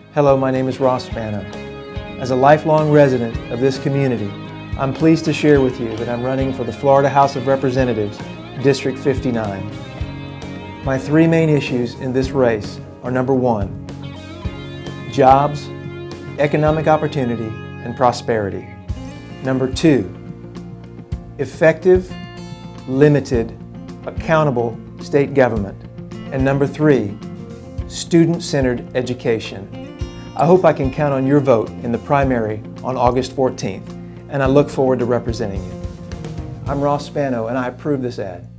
Hello, my name is Ross Spano. As a lifelong resident of this community, I'm pleased to share with you that I'm running for the Florida House of Representatives, District 59. My three main issues in this race are: number one, jobs, economic opportunity, and prosperity. Number two, effective, limited, accountable state government. And number three, student-centered education. I hope I can count on your vote in the primary on August 14th, and I look forward to representing you. I'm Ross Spano, and I approve this ad.